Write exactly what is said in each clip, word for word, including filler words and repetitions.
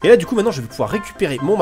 Et là du coup maintenant je vais pouvoir récupérer mon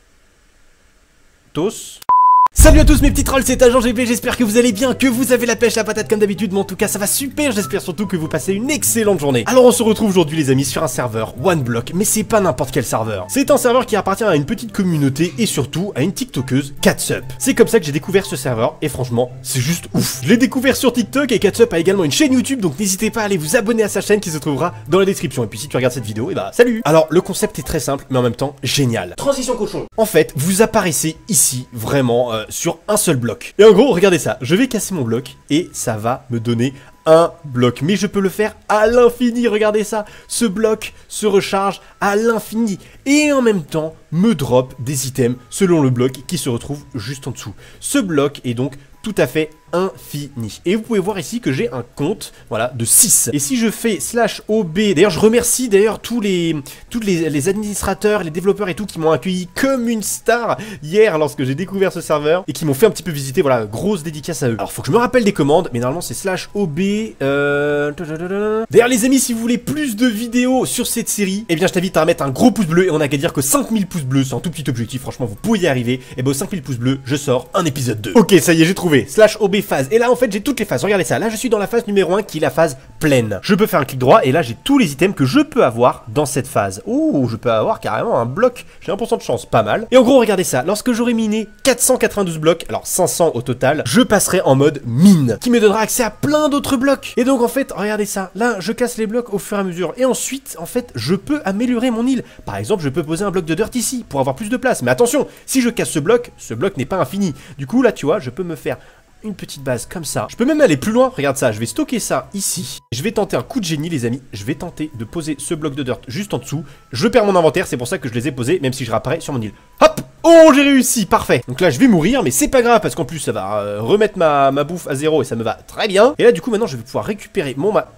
matos. Salut à tous mes petits trolls, c'est Agent G B, j'espère que vous allez bien, que vous avez la pêche, la patate comme d'habitude, mais en tout cas ça va super, j'espère surtout que vous passez une excellente journée. Alors on se retrouve aujourd'hui les amis sur un serveur OneBlock, mais c'est pas n'importe quel serveur. C'est un serveur qui appartient à une petite communauté et surtout à une tiktokeuse, Catsup. C'est comme ça que j'ai découvert ce serveur et franchement c'est juste ouf. Je l'ai découvert sur TikTok et Catsup a également une chaîne YouTube, donc n'hésitez pas à aller vous abonner à sa chaîne qui se trouvera dans la description. Et puis si tu regardes cette vidéo, et bah salut. Alors le concept est très simple mais en même temps génial. Transition cochon. En fait vous apparaissez ici vraiment euh, sur un seul bloc. Et en gros, regardez ça, je vais casser mon bloc et ça va me donner un bloc. Mais je peux le faire à l'infini, regardez ça. Ce bloc se recharge à l'infini et en même temps me drop des items selon le bloc qui se retrouve juste en dessous. Ce bloc est donc tout à fait infini. Et vous pouvez voir ici que j'ai un compte, voilà, de six. Et si je fais slash O B, d'ailleurs je remercie d'ailleurs tous les tous les, les administrateurs, les développeurs et tout qui m'ont accueilli comme une star hier lorsque j'ai découvert ce serveur et qui m'ont fait un petit peu visiter, voilà, grosse dédicace à eux. Alors faut que je me rappelle des commandes, mais normalement c'est slash O B. Euh... D'ailleurs les amis, si vous voulez plus de vidéos sur cette série, eh bien je t'invite à mettre un gros pouce bleu et on a qu'à dire que cinq mille pouces bleus, c'est un tout petit objectif, franchement vous pouvez y arriver. Et ben aux cinq mille pouces bleus, je sors un épisode deux. Ok, ça y est, j'ai trouvé. Slash O B phase. Et là en fait j'ai toutes les phases, regardez ça, là je suis dans la phase numéro un qui est la phase pleine. Je peux faire un clic droit et là j'ai tous les items que je peux avoir dans cette phase. Ouh, je peux avoir carrément un bloc, j'ai un pour cent de chance, pas mal. Et en gros regardez ça, lorsque j'aurai miné quatre cent quatre-vingt-douze blocs, alors cinq cents au total, je passerai en mode mine, qui me donnera accès à plein d'autres blocs. Et donc en fait, regardez ça, là je casse les blocs au fur et à mesure. Et ensuite, en fait, je peux améliorer mon île. Par exemple, je peux poser un bloc de dirt ici pour avoir plus de place. Mais attention, si je casse ce bloc, ce bloc n'est pas infini. Du coup là tu vois, je peux me faire une petite base comme ça. Je peux même aller plus loin, regarde ça, je vais stocker ça ici. Je vais tenter un coup de génie les amis, je vais tenter de poser ce bloc de dirt juste en dessous. Je perds mon inventaire, c'est pour ça que je les ai posés, même si je réapparais sur mon île. Hop! Oh, j'ai réussi, parfait. Donc là je vais mourir, mais c'est pas grave parce qu'en plus ça va euh, remettre ma, ma bouffe à zéro et ça me va très bien. Et là du coup maintenant je vais pouvoir récupérer mon ma...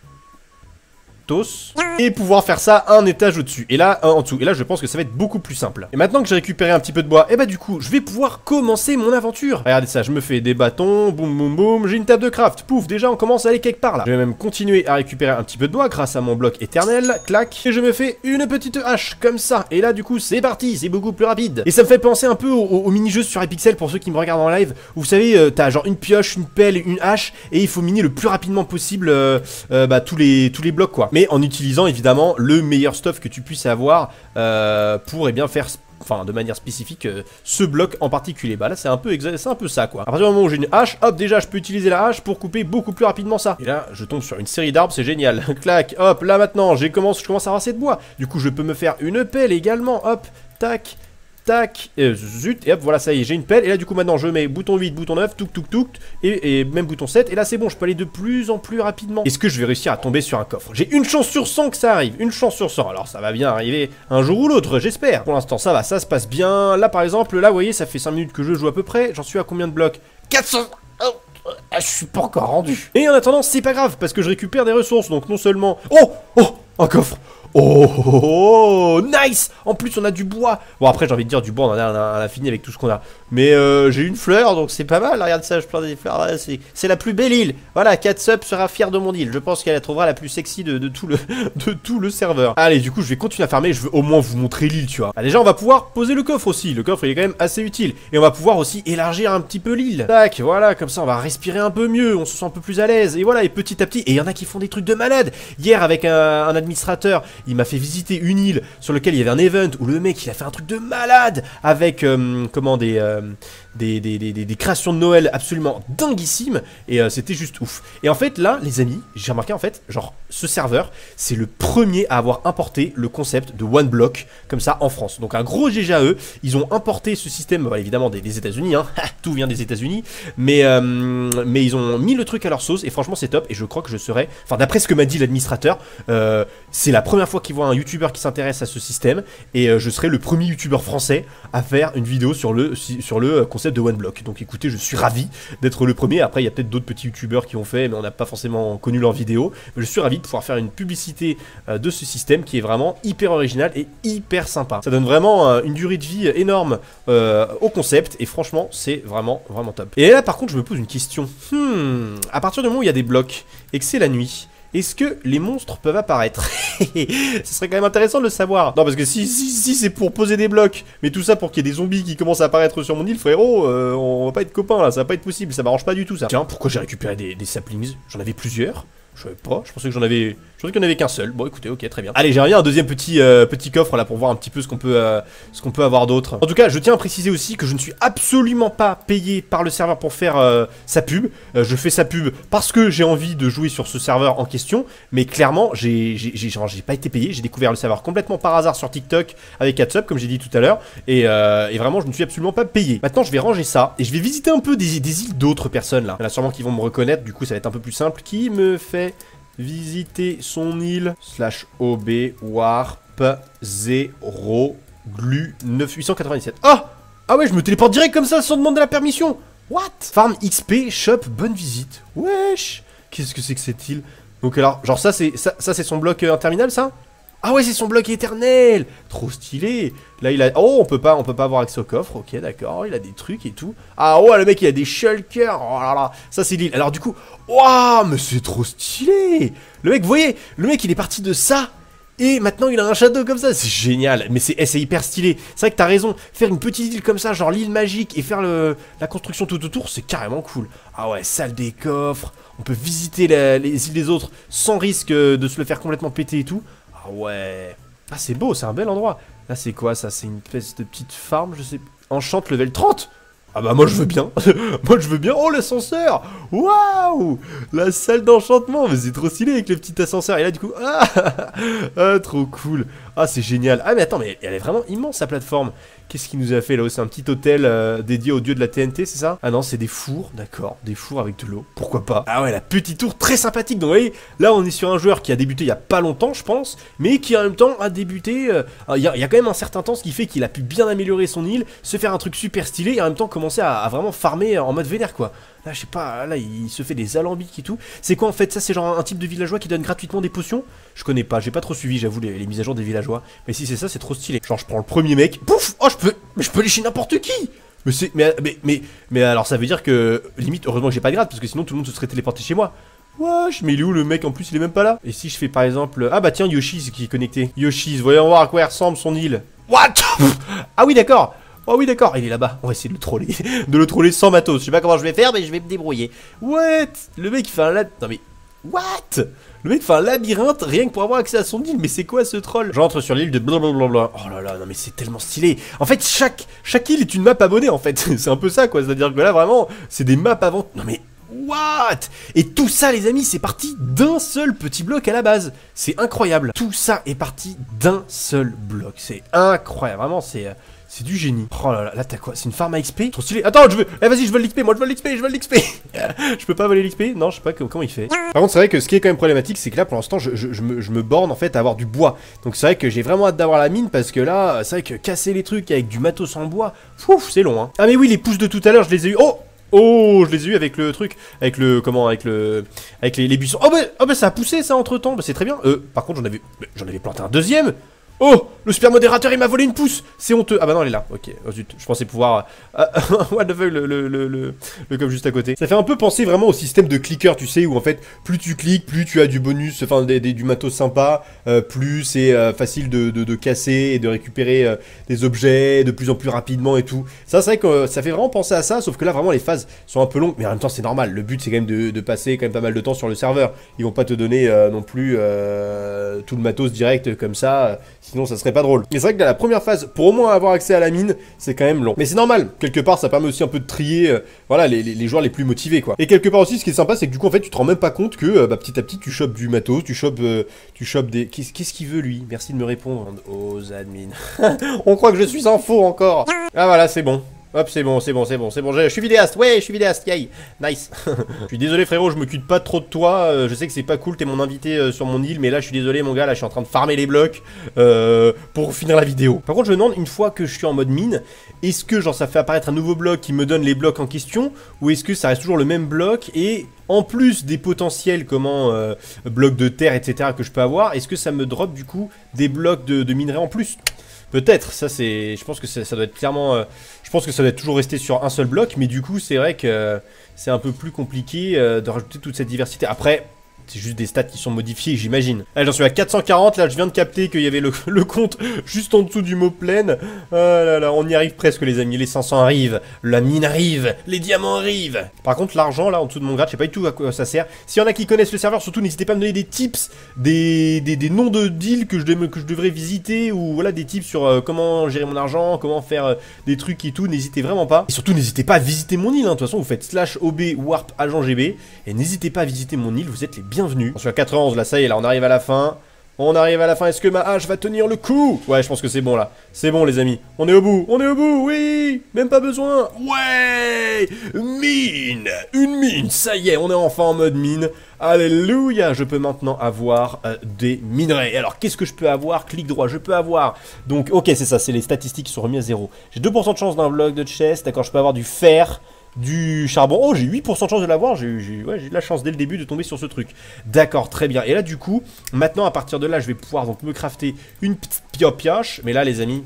et pouvoir faire ça un étage au-dessus et là un en dessous, et là je pense que ça va être beaucoup plus simple. Et maintenant que j'ai récupéré un petit peu de bois, et bah du coup je vais pouvoir commencer mon aventure. Regardez ça, je me fais des bâtons, boum boum boum, j'ai une table de craft, pouf, déjà on commence à aller quelque part là. Je vais même continuer à récupérer un petit peu de bois grâce à mon bloc éternel, clac, et je me fais une petite hache comme ça, et là du coup c'est parti, c'est beaucoup plus rapide. Et ça me fait penser un peu au, au, au mini-jeu sur Hypixel pour ceux qui me regardent en live, où vous savez euh, t'as genre une pioche, une pelle, une hache, et il faut miner le plus rapidement possible euh, euh, bah, tous les, tous les blocs quoi. Mais en utilisant évidemment le meilleur stuff que tu puisses avoir euh, pour eh bien faire, enfin de manière spécifique, euh, ce bloc en particulier. Bah là c'est un peu c'est un peu ça quoi. À partir du moment où j'ai une hache, hop déjà je peux utiliser la hache pour couper beaucoup plus rapidement ça. Et là je tombe sur une série d'arbres, c'est génial. Clac, hop, là maintenant j'ai commence, je commence à avoir assez de bois. Du coup je peux me faire une pelle également, hop, tac. Tac, et zut, et hop, voilà, ça y est, j'ai une pelle. Et là, du coup, maintenant, je mets bouton huit, bouton neuf, touk, touk, touk, et, et même bouton sept. Et là, c'est bon, je peux aller de plus en plus rapidement. Est-ce que je vais réussir à tomber sur un coffre? J'ai une chance sur cent que ça arrive, une chance sur cent. Alors, ça va bien arriver un jour ou l'autre, j'espère. Pour l'instant, ça va, ça se passe bien. Là, par exemple, là, vous voyez, ça fait cinq minutes que je joue à peu près. J'en suis à combien de blocs? quatre cents. Oh, je suis pas encore rendu. Et en attendant, c'est pas grave, parce que je récupère des ressources. Donc, non seulement... Oh, oh, un coffre. Oh, oh, oh, nice. En plus on a du bois. Bon après j'ai envie de dire du bois, on en a, on a, on a fini avec tout ce qu'on a. Mais euh, j'ai une fleur donc c'est pas mal. Regarde ça, je plante des fleurs. C'est la plus belle île. Voilà, Catsup sera fière de mon île. Je pense qu'elle trouvera la plus sexy de, de, tout le, de tout le serveur. Allez, du coup je vais continuer à farmer. Je veux au moins vous montrer l'île, tu vois. Ah, déjà on va pouvoir poser le coffre aussi. Le coffre il est quand même assez utile. Et on va pouvoir aussi élargir un petit peu l'île. Tac, voilà, comme ça on va respirer un peu mieux. On se sent un peu plus à l'aise. Et voilà, et petit à petit. Et il y en a qui font des trucs de malade. Hier avec un, un administrateur, il m'a fait visiter une île sur laquelle il y avait un event où le mec il a fait un truc de malade avec euh, comment des, euh, des, des, des, des créations de Noël absolument dinguissimes et euh, c'était juste ouf. Et en fait là les amis, j'ai remarqué en fait genre ce serveur c'est le premier à avoir importé le concept de OneBlock comme ça en France. Donc un gros G G à eux, ils ont importé ce système bah, évidemment des, des États-Unis, hein. Tout vient des États-Unis, mais euh, mais ils ont mis le truc à leur sauce et franchement c'est top. Et je crois que je serai, enfin d'après ce que m'a dit l'administrateur, euh, c'est la première fois qu'ils voient un youtubeur qui s'intéresse à ce système et euh, je serai le premier youtubeur français à faire une vidéo sur le, sur le concept de OneBlock. Donc écoutez, je suis ravi d'être le premier. Après il y a peut-être d'autres petits youtubeurs qui ont fait mais on n'a pas forcément connu leur vidéo, mais je suis ravi de pouvoir faire une publicité euh, de ce système qui est vraiment hyper original et hyper sympa. Ça donne vraiment euh, une durée de vie énorme euh, au concept et franchement c'est vraiment vraiment top. Et là par contre je me pose une question. Hmm, à partir du moment où il y a des blocs et que c'est la nuit, est-ce que les monstres peuvent apparaître? Ce serait quand même intéressant de le savoir. Non, parce que si, si, si c'est pour poser des blocs, mais tout ça pour qu'il y ait des zombies qui commencent à apparaître sur mon île, frérot, euh, on va pas être copains là, ça va pas être possible, ça m'arrange pas du tout ça. Tiens, pourquoi j'ai récupéré des, des saplings? J'en avais plusieurs. Je savais pas, je pensais que j'en avais... Je pensais qu'il n'y en avait qu'un seul. Bon écoutez, ok, très bien. Allez, j'ai remis un deuxième petit, euh, petit coffre là pour voir un petit peu ce qu'on peut, euh, ce qu'on peut avoir d'autre. En tout cas, je tiens à préciser aussi que je ne suis absolument pas payé par le serveur pour faire euh, sa pub. Euh, je fais sa pub parce que j'ai envie de jouer sur ce serveur en question. Mais clairement, j'ai pas été payé. J'ai découvert le serveur complètement par hasard sur TikTok avec Hatsub, comme j'ai dit tout à l'heure. Et, euh, et vraiment, je ne suis absolument pas payé. Maintenant, je vais ranger ça et je vais visiter un peu des, des îles d'autres personnes là. Il y en a sûrement qui vont me reconnaître, du coup ça va être un peu plus simple. Qui me fait... visiter son île slash O B warp zéro glu neuf huit cent quatre-vingt-dix-sept. Ah ah ouais, je me téléporte direct comme ça sans demander la permission. What? Farm X P shop bonne visite. Wesh, qu'est-ce que c'est que cette île? Donc alors genre ça c'est ça, ça c'est son bloc euh, terminal ça? Ah ouais, c'est son bloc éternel. Trop stylé. Là il a... Oh, on peut pas, on peut pas avoir accès au coffre. Ok, d'accord, il a des trucs et tout. Ah ouais, le mec il a des shulkers. Oh là là, ça c'est l'île. Alors du coup, waouh, mais c'est trop stylé. Le mec, vous voyez, le mec il est parti de ça. Et maintenant il a un château comme ça, c'est génial. Mais c'est eh, hyper stylé. C'est vrai que t'as raison, faire une petite île comme ça, genre l'île magique, et faire le, la construction tout autour, c'est carrément cool. Ah ouais, salle des coffres. On peut visiter la, les îles des autres sans risque de se le faire complètement péter et tout. Ah ouais. Ah c'est beau, c'est un bel endroit. Là c'est quoi ça? C'est une espèce de petite farm, je sais. Enchante level trente. Ah bah moi je veux bien. Moi je veux bien. Oh l'ascenseur. Waouh. La salle d'enchantement. Mais c'est trop stylé avec le petit ascenseur. Et là du coup. Ah, ah trop cool. Ah c'est génial. Ah mais attends, mais elle est vraiment immense sa plateforme. Qu'est-ce qu'il nous a fait là-haut? C'est un petit hôtel euh, dédié aux dieux de la T N T, c'est ça? Ah non, c'est des fours, d'accord. Des fours avec de l'eau. Pourquoi pas? Ah ouais, la petite tour très sympathique. Donc vous voyez, là on est sur un joueur qui a débuté il y a pas longtemps, je pense, mais qui en même temps a débuté... Euh, il, y a, il y a quand même un certain temps, ce qui fait qu'il a pu bien améliorer son île, se faire un truc super stylé et en même temps commencer à, à vraiment farmer en mode vénère, quoi. Là, je sais pas, là, il se fait des alambics et tout. C'est quoi en fait? Ça, c'est genre un type de villageois qui donne gratuitement des potions? Je connais pas, j'ai pas trop suivi, j'avoue, les, les mises à jour des villageois. Mais si c'est ça, c'est trop stylé. Genre, je prends le premier mec, pouf! Oh, je peux, mais je peux lécher n'importe qui! Mais c'est, mais, mais, mais, mais alors, ça veut dire que, limite, heureusement que j'ai pas de grade, parce que sinon tout le monde se serait téléporté chez moi. Wesh, mais il est où le mec? En plus, il est même pas là. Et si je fais par exemple, ah bah tiens, Yoshi's qui est connecté. Yoshi's, voyons voir à quoi il ressemble son île. What? Ah oui, d'accord. Oh oui d'accord, il est là-bas, on va essayer de le troller. De le troller sans matos, je sais pas comment je vais faire mais je vais me débrouiller. What? Le mec il fait un lab... Non mais... What? Le mec fait un labyrinthe rien que pour avoir accès à son île, mais c'est quoi ce troll? J'entre sur l'île de blablabla. Oh là là, non mais c'est tellement stylé. En fait chaque, chaque île est une map abonnée en fait. C'est un peu ça quoi, c'est-à-dire que là vraiment, c'est des maps avant... Non mais... What? Et tout ça les amis, c'est parti d'un seul petit bloc à la base. C'est incroyable. Tout ça est parti d'un seul bloc. C'est incroyable, vraiment c'est... C'est du génie. Oh là là, là t'as quoi? C'est une farm à X P? Trop stylé. Attends, je veux. Eh vas-y, je veux l'X P. Moi je veux l'X P, je veux l'X P. Je peux pas voler l'X P? Non, je sais pas comment il fait. Par contre, c'est vrai que ce qui est quand même problématique, c'est que là pour l'instant, je, je, je, me, je me borne en fait à avoir du bois. Donc c'est vrai que j'ai vraiment hâte d'avoir la mine parce que là, c'est vrai que casser les trucs avec du matos en bois, ouf, c'est long hein. Ah mais oui, les pousses de tout à l'heure, je les ai eu. Oh! Oh, je les ai eu avec le truc, avec le, comment, avec le, avec les, les buissons. Oh bah, oh bah ça a poussé ça entre temps, bah c'est très bien. Euh, par contre j'en avais, j'en avais planté un deuxième. Oh, le super modérateur il m'a volé une pousse. C'est honteux. Ah bah non elle est là. Ok. Oh zut. Je pensais pouvoir. Euh... What the fuck le, le, le, le, le comme juste à côté. Ça fait un peu penser vraiment au système de clicker, tu sais, où en fait plus tu cliques, plus tu as du bonus, enfin des, des, du matos sympa, euh, plus c'est euh, facile de, de, de casser et de récupérer euh, des objets de plus en plus rapidement et tout. Ça c'est vrai que euh, ça fait vraiment penser à ça, sauf que là vraiment les phases sont un peu longues, mais en même temps c'est normal. Le but c'est quand même de, de passer quand même pas mal de temps sur le serveur. Ils vont pas te donner euh, non plus euh, tout le matos direct comme ça. Euh, Sinon ça serait pas drôle. Mais c'est vrai que la première phase, pour au moins avoir accès à la mine, c'est quand même long. Mais c'est normal, quelque part ça permet aussi un peu de trier euh, voilà, les, les, les joueurs les plus motivés quoi. Et quelque part aussi ce qui est sympa c'est que du coup en fait tu te rends même pas compte que euh, bah, petit à petit tu chopes du matos, tu chopes, euh, tu chopes des... Qu'est-ce qu'il veut lui? Merci de me répondre aux admins. On croit que je suis en faux encore. Ah voilà c'est bon. Hop, c'est bon, c'est bon, c'est bon, c'est bon, je, je suis vidéaste, ouais, je suis vidéaste, yay, nice. Je suis désolé frérot, je m'occupe pas trop de toi, euh, je sais que c'est pas cool, t'es mon invité euh, sur mon île, mais là je suis désolé mon gars, là je suis en train de farmer les blocs euh, pour finir la vidéo. Par contre je me demande, une fois que je suis en mode mine, est-ce que genre ça fait apparaître un nouveau bloc qui me donne les blocs en question, ou est-ce que ça reste toujours le même bloc, et en plus des potentiels, comment, euh, blocs de terre, et cetera que je peux avoir, est-ce que ça me drop du coup des blocs de, de minerai en plus? Peut-être, ça c'est... Je pense que ça doit être clairement... Euh, je pense que ça doit être toujours resté sur un seul bloc, mais du coup c'est vrai que euh, c'est un peu plus compliqué euh, de rajouter toute cette diversité. Après, C'est juste des stats qui sont modifiés, j'imagine. Allez, j'en suis à quatre cent quarante, là je viens de capter qu'il y avait le, le compte juste en dessous du mot pleine. Ah là là, on y arrive presque les amis, les cinq cents arrivent, la mine arrive, les diamants arrivent. Par contre l'argent là en dessous de mon grade, je sais pas du tout à quoi ça sert. S'il y en a qui connaissent le serveur, surtout n'hésitez pas à me donner des tips, des, des, des noms de deals que je, de, que je devrais visiter, ou voilà des tips sur euh, comment gérer mon argent, comment faire euh, des trucs et tout, n'hésitez vraiment pas. Et surtout n'hésitez pas à visiter mon île, hein. De toute façon vous faites slash ob warp agent gb, et n'hésitez pas à visiter mon île, vous êtes les bienvenus. On est à quatre-vingt-onze là, ça y est, là on arrive à la fin. On arrive à la fin, est-ce que ma hache va tenir le coup? Ouais, je pense que c'est bon là. C'est bon les amis, on est au bout, on est au bout, oui. Même pas besoin. Ouais. Mine. Une mine, ça y est, on est enfin en mode mine. Alléluia. Je peux maintenant avoir euh, des minerais. Alors qu'est-ce que je peux avoir? Clic droit, je peux avoir. Donc ok, c'est ça, c'est les statistiques qui sont remises à zéro. J'ai deux pour cent de chance d'un bloc de chest, d'accord, je peux avoir du fer. Du charbon, oh j'ai huit pour cent de chance de l'avoir, j'ai eu ouais, de la chance dès le début de tomber sur ce truc. D'accord, très bien, et là du coup, maintenant à partir de là je vais pouvoir donc me crafter une petite pioche, mais là les amis,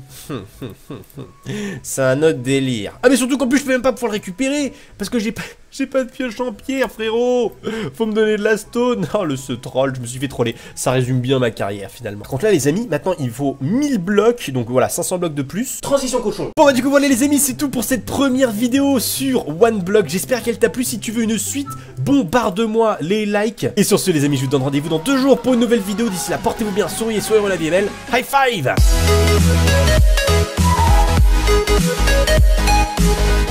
c'est un autre délire. Ah mais surtout qu'en plus je peux même pas pouvoir le récupérer, parce que j'ai pas, j'ai pas de pioche en pierre frérot. Faut me donner de la stone. Oh le ce troll, je me suis fait troller, ça résume bien ma carrière finalement. Par contre là les amis, maintenant il faut mille blocs, donc voilà cinq cents blocs de plus. Transition cochon. Bon bah du coup voilà les amis, c'est tout pour cette première vidéo sur OneBlock, j'espère qu'elle t'a plu. Si tu veux une suite, bombarde-moi les likes. Et sur ce les amis, je vous donne rendez-vous dans deux jours pour une nouvelle vidéo. D'ici là, portez-vous bien, souriez, soyez la vie belle. High five.